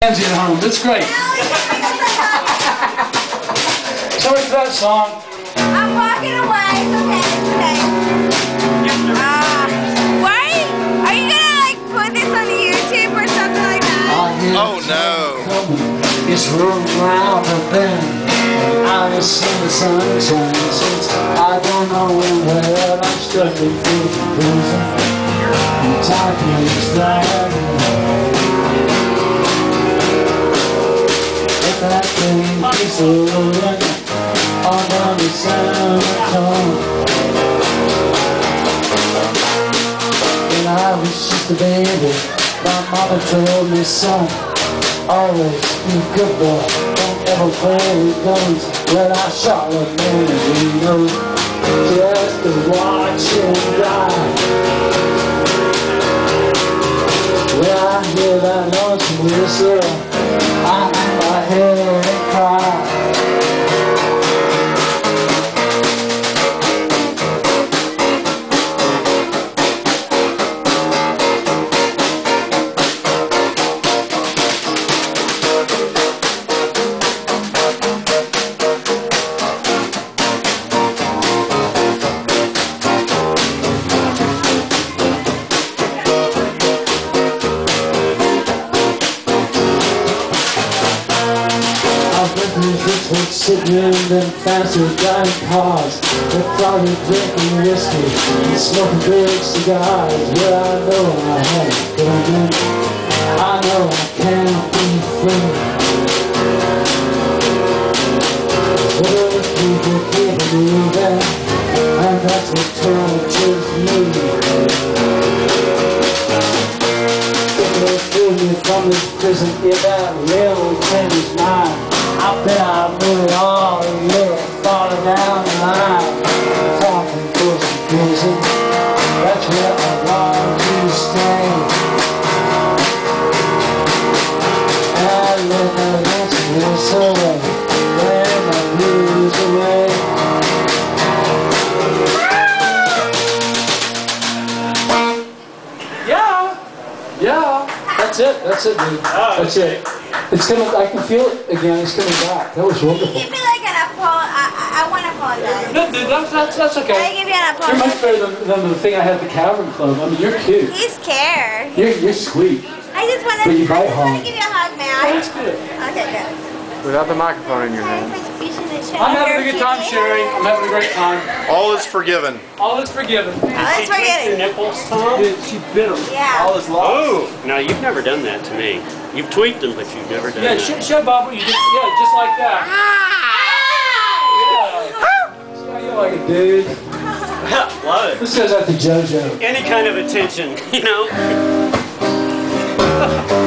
At home. That's great. Sorry for that song. I'm walking away. It's okay. Why? Are you gonna like put this on YouTube or something like that? Oh no. It's rolling around the bend. I just see the sunshine since I don't know where I'm stuck in prison. Time keeps driving. If that thing keeps rolling on down the San Antonio. When I was just a baby, my mama told me, son, always be a good boy, don't ever play with guns. When I shot a man, you know, just to watch him die. When I hear that noise whistle, I hang my head and cry. Sitting in them fancy dining cars, they're probably drinking whiskey and smoking big cigars. Well, I know I have done it. I know I can't be free. But those people keep moving, and that's what tortures me. If they free me from this prison, if that railroad train is mine, I bet I move it all and you're falling down the line. Far from prison, that's where I want to stay. And let the answers away when I lose away. Yeah, that's it, dude. That's it. It's coming. I can feel it again. It's coming back. That was wonderful. Give me like an apology. I want to apologize. No, dude, that's okay. I give you an apology. You're much better than the thing I had at the Cavern Club. I mean, you're cute. He's scared. You're sweet. I just want to give you a hug, man. Oh, that's good. Okay, good. Without the microphone in your hand. I'm having a good time sharing. I'm having a great time. All is forgiven. All is forgiven. All is forgiven. Your nipples, Tom? She bit them. Yeah. All is lost. Oh, no, you've never done that to me. You've tweaked them, but you've never done that. Yeah, show Bob what you did. Yeah, just like that. Yeah. You're like a dude. Love it. This goes out to JoJo. Any kind of attention, you know?